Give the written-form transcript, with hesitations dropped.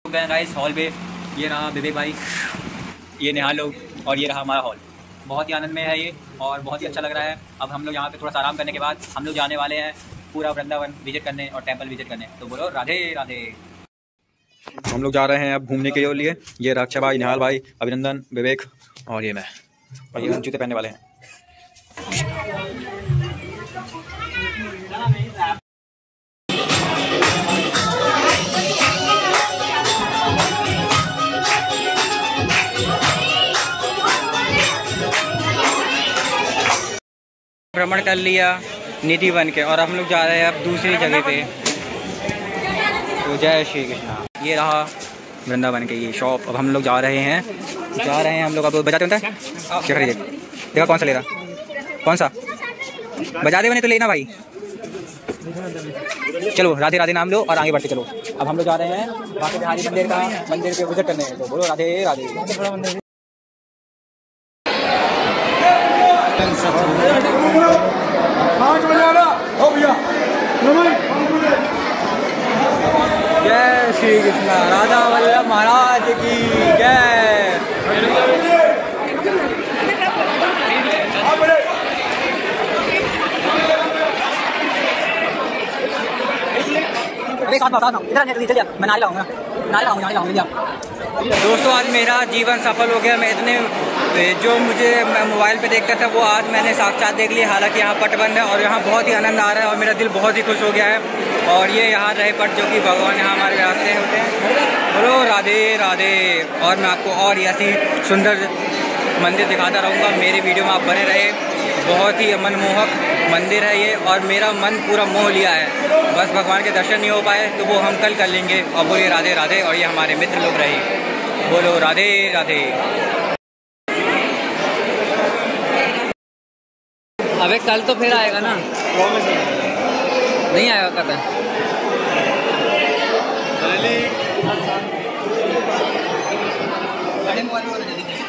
Guys hall पे ये रहा विवेक भाई, ये नेहा लोग और ये रहा हमारा हॉल। बहुत ही आनंद में है ये और बहुत ही अच्छा लग रहा है। अब हम लोग यहाँ पे थोड़ा सा आराम करने के बाद हम लोग जाने वाले हैं पूरा वृंदावन विजिट करने और टेंपल विजिट करने। तो बोलो राधे राधे। हम लोग जा रहे हैं अब घूमने के लिए। ये रक्षा भाई, निहाल भाई, अभिनंदन, विवेक और ये मैं, और ये हम जूते पहनने वाले हैं। भ्रमण कर लिया निधि वन के और हम लोग जा रहे हैं अब दूसरी जगह पे। तो जय श्री कृष्णा। ये रहा वृंदावन के ये शॉप। अब हम लोग जा रहे हैं हम लोग। अब बजाते होता है क्या खरीदे, देखा कौन सा ले रहा, कौन सा बजा दे बने तो लेना भाई। चलो राधे राधे नाम लो और आगे बढ़ते चलो। अब हम लोग जा रहे हैं बांके बिहारी मंदिर पे विजिट करने। तो बोलो राधे राधे। जय श्री कृष्णा। राधा वल्लभ महाराज की जय। मैं नारी लाऊंगा। दोस्तों आज मेरा जीवन सफल हो गया। मैं इतने जो मुझे मोबाइल पे देखता था वो आज मैंने साक्षात देख लिया। हालांकि यहाँ पट बंद है और यहाँ बहुत ही आनंद आ रहा है और मेरा दिल बहुत ही खुश हो गया है। और ये यहाँ रहे पट जो कि भगवान यहाँ हमारे रास्ते होते हैं। बोलो राधे राधे। और मैं आपको और ऐसी सुंदर मंदिर दिखाता रहूँगा। मेरे वीडियो में आप बने रहे। बहुत ही मनमोहक मंदिर है ये और मेरा मन पूरा मोह लिया है। बस भगवान के दर्शन नहीं हो पाए तो वो हम कल कर लेंगे। और बोलिए राधे राधे। और ये हमारे मित्र लोग रहे। बोलो राधे राधे। अबे कल तो फिर आएगा ना, नहीं आएगा कल।